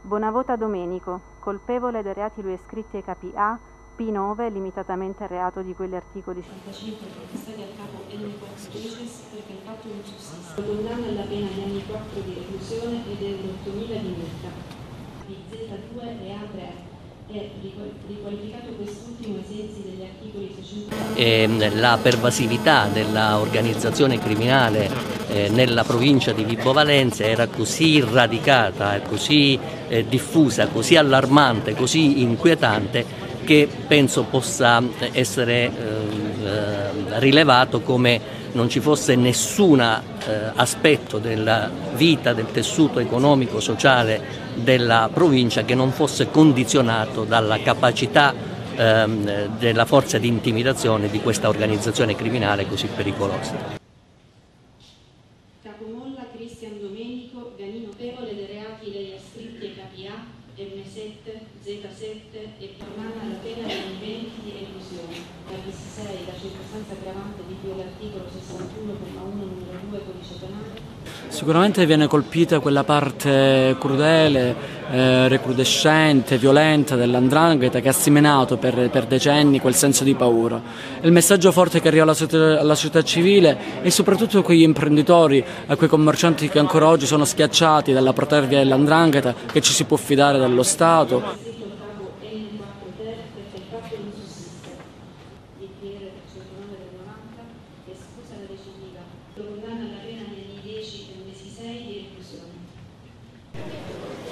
Bonavota Domenico, colpevole dei reati lui iscritti ai capi A, P9, limitatamente al reato di quegli articoli 55 contestati al capo N4 Deces perché il fatto non sussiste. Condanna alla pena di anni 4 di reclusione ed euro 8.000 di multa. Z2 e A3 è riqualificato quest'ultimo ai sensi degli articoli 600. La pervasività dell'organizzazione criminale nella provincia di Vibo Valentia era così radicata, così diffusa, così allarmante, così inquietante che penso possa essere rilevato come non ci fosse nessun aspetto della vita, del tessuto economico, sociale della provincia che non fosse condizionato dalla capacità della forza di intimidazione di questa organizzazione criminale così pericolosa. Capomolla Cristian Domenico, Ganino Pevole dei reati degli ascritti ai capi A, M7, Z7 e condanna alla pena di 20 di reclusione. Capi 6, la circostanza aggravante di cui all'articolo 61,1 numero 2 codice penale. Sicuramente viene colpita quella parte crudele, recrudescente, violenta dell''ndrangheta che ha seminato per decenni quel senso di paura. Il messaggio forte che arriva alla società civile e soprattutto a quegli imprenditori, a quei commercianti che ancora oggi sono schiacciati dalla protervia dell''ndrangheta, che ci si può fidare dello Stato. Condanna alla pena negli 10 e mesi 6 di reclusione.